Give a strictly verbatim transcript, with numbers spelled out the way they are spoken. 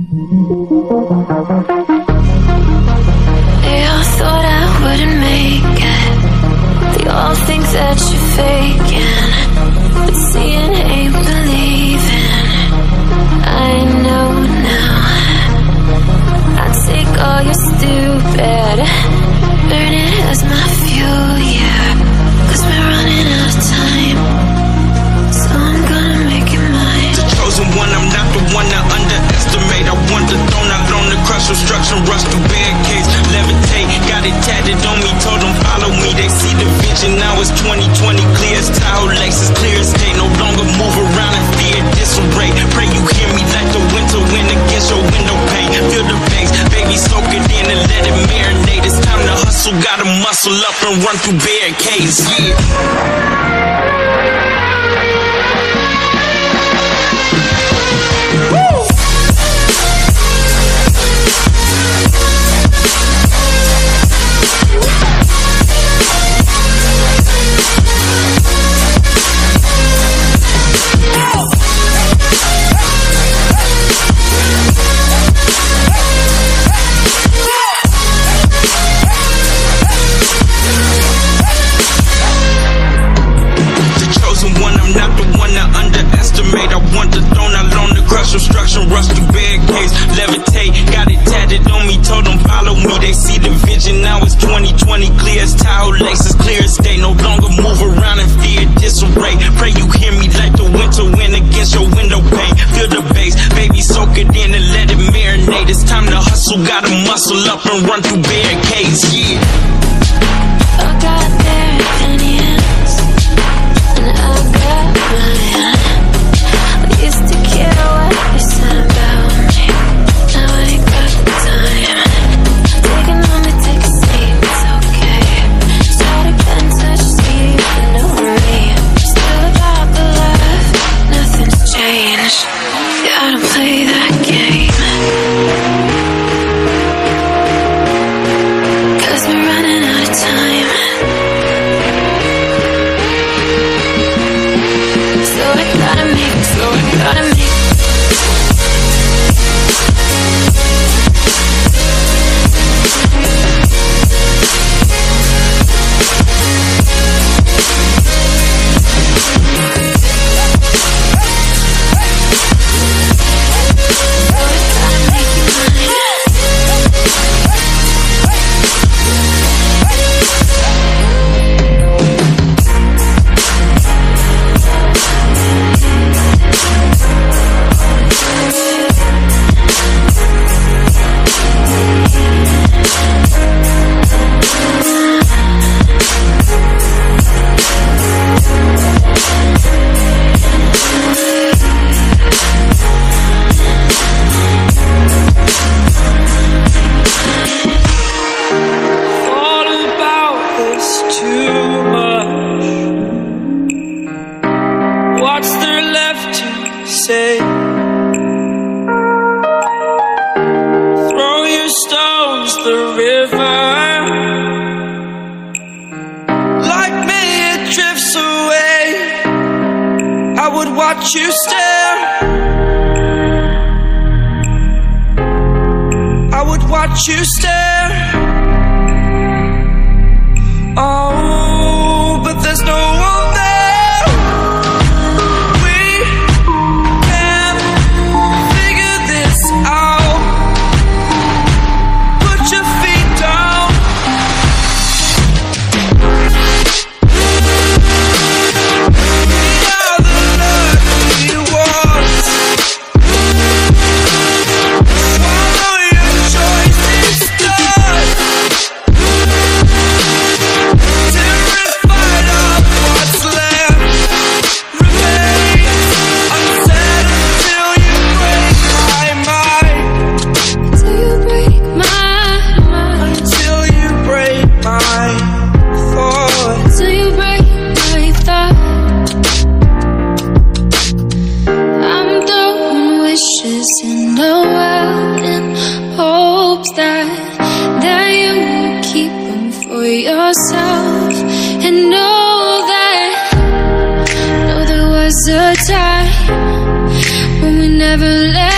They all thought I wouldn't make it. They all think that you're faking, but seeing ain't believing. I know now. I take all your stupid, burn it as my fuel, yeah. Cause we're running out of time, so I'm gonna make it mine. The chosen one, I'm not the one to underestimate. I want the throne, I learn to crush obstruction, rush through barricades, levitate. Got it tatted on me, told them follow me. They see the vision, now it's twenty twenty, clear as Tahoe Lakes, clear as day. No longer move around in fear, disarray. Pray you hear me like the winter wind against your window pane. Feel the bass, baby, soak it in and let it marinate. It's time to hustle, gotta muscle up and run through barricades, yeah. Obstruction, rush through barricades, levitate. Got it tatted on me, told them follow me. They see the vision, now it's twenty twenty, clear as Tahoe Lakes, as clear as day. No longer move around in fear, disarray. Pray you hear me like the winter wind against your window pane. Feel the bass, baby, soak it in and let it marinate. It's time to hustle, gotta muscle up and run through barricades, yeah. I got their opinions, and I got mine. I used to care what you said about me, now I ain't got the time. Take a moment, take a seat, it's okay. Start again, touch sleep, you know me. Still about the love, nothing's changed. Yeah, I don't play that game, cause we're running out of time. So I gotta make, so I gotta make. What's there left to say? Throw your stones the river. Like me it drifts away. I would watch you stare. I would watch you stare. Oh, but there's no one there. In the world, in hopes that that you will keep them for yourself, and know that know there was a time when we never let